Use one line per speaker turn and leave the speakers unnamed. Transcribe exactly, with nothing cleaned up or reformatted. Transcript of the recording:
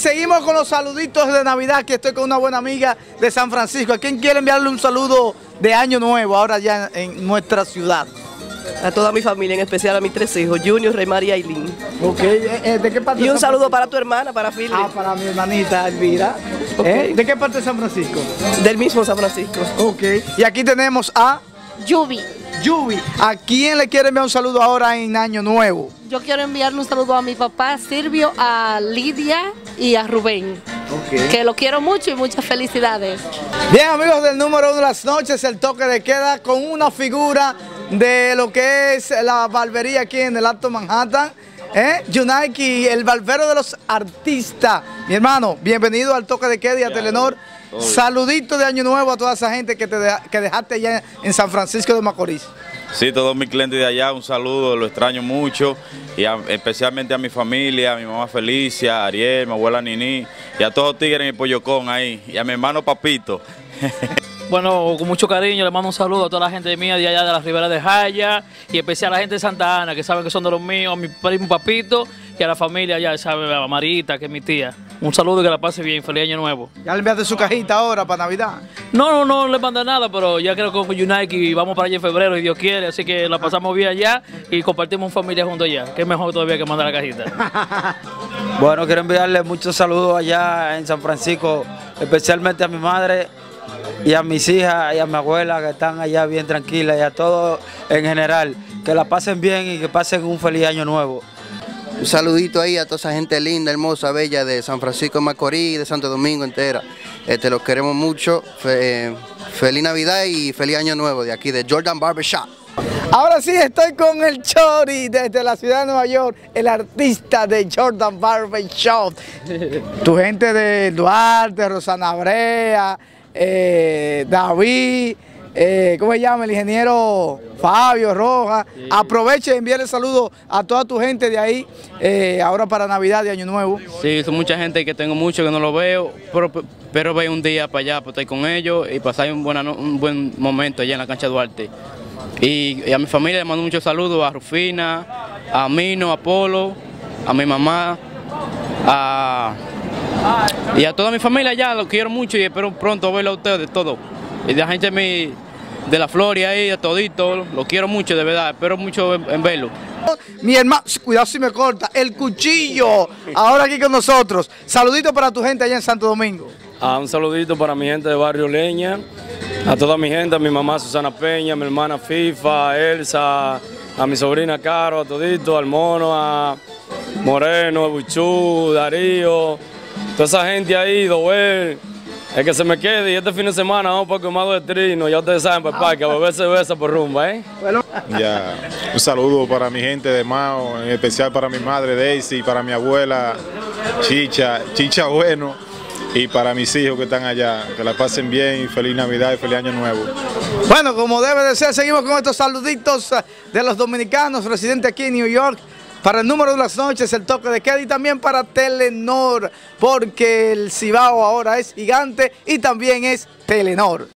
seguimos con los saluditos de Navidad, que estoy con una buena amiga de San Francisco. ¿A quién quiere enviarle un saludo de Año Nuevo ahora ya en nuestra ciudad?
A toda mi familia, en especial a mis tres hijos, Junior, Rey María y Lynn.
Ok, eh, ¿de qué parte?
Y un
de San
saludo
Francisco?
para tu hermana, para Philly.
Ah, para mi hermanita Elvira.
Okay.
¿Eh? ¿De qué parte de San Francisco?
Del mismo San Francisco.
Ok, y aquí tenemos a
Yubi.
Yubi. ¿A quién le quiere enviar un saludo ahora en Año Nuevo?
Yo quiero enviarle un saludo a mi papá Silvio, a Lidia y a Rubén.
Okay.
Que lo quiero mucho y muchas felicidades.
Bien, amigos del número uno de las noches, el toque de queda con una figura de lo que es la barbería aquí en el Alto Manhattan. ¿Eh? Yunaiki, el barbero de los artistas. Mi hermano, bienvenido al toque de queda y a Telenor. Saludito de Año Nuevo a toda esa gente que, te deja, que dejaste allá en San Francisco de Macorís.
Sí, todos mis clientes de allá, un saludo, lo extraño mucho, y a, especialmente a mi familia, a mi mamá Felicia, a Ariel, mi abuela Nini, y a todos los tigres en el Pollocón ahí, y a mi hermano Papito.
Bueno, con mucho cariño le mando un saludo a toda la gente mía de allá de la Ribera de Jaya, y especial a la gente de Santa Ana, que saben que son de los míos, a mi primo Papito, y a la familia allá, sabe, a Marita, que es mi tía. Un saludo y que la pase bien, feliz año nuevo.
¿Ya le enviaste su cajita ahora para Navidad?
No, no, no le mandé nada, pero ya creo que con United vamos para allá en febrero, si Dios quiere, así que la pasamos bien allá y compartimos en familia juntos allá, que es mejor todavía que mandar la cajita.
Bueno, quiero enviarle muchos saludos allá en San Francisco, especialmente a mi madre y a mis hijas y a mi abuela que están allá bien tranquilas, y a todos en general, que la pasen bien y que pasen un feliz año nuevo.
Un saludito ahí a toda esa gente linda, hermosa, bella de San Francisco de Macorís, de Santo Domingo entera. Este, los queremos mucho. Fe, feliz Navidad y feliz Año Nuevo de aquí, de Jordan Barbershop.
Ahora sí estoy con el Chori desde la ciudad de Nueva York, el artista de Jordan Barbershop. Tu gente de Duarte, Rosana Brea, eh, David, eh, ¿cómo se llama? El ingeniero Fabio Rojas. Sí. Aproveche y envíale saludos a toda tu gente de ahí, eh, ahora para Navidad y Año Nuevo.
Sí, son mucha gente que tengo mucho que no lo veo, pero, pero voy un día para allá, para estar con ellos y pasar un, buena, un buen momento allá en la cancha Duarte. Y, y a mi familia le mando muchos saludos, a Rufina, a Mino, a Polo, a mi mamá, a, y a toda mi familia allá, los quiero mucho y espero pronto verlo a ustedes, de todo. Y de la gente de, mi, de la Floria ahí, de todito, lo quiero mucho, de verdad, espero mucho en, en verlo.
Mi hermano, cuidado si me corta, el cuchillo, ahora aquí con nosotros. Saludito para tu gente allá en Santo Domingo.
Ah, un saludito para mi gente de Barrio Leña, a toda mi gente, a mi mamá Susana Peña, a mi hermana FIFA, a Elsa, a mi sobrina Caro, a todito, al Mono, a Moreno, a Buchú, Darío, toda esa gente ahí, Doel. Es que se me quede y este fin de semana vamos para Comado de Trino, ya ustedes saben, papá, que a beber cerveza por rumba, ¿eh?
Bueno.
Ya, un saludo para mi gente de Mao, en especial para mi madre Daisy, para mi abuela Chicha, Chicha Bueno, y para mis hijos que están allá, que la pasen bien y feliz Navidad y feliz Año Nuevo.
Bueno, como debe de ser, seguimos con estos saluditos de los dominicanos residentes aquí en New York. Para el número de las noches, el toque de queda, y también para Telenor, porque el Cibao ahora es gigante y también es Telenor.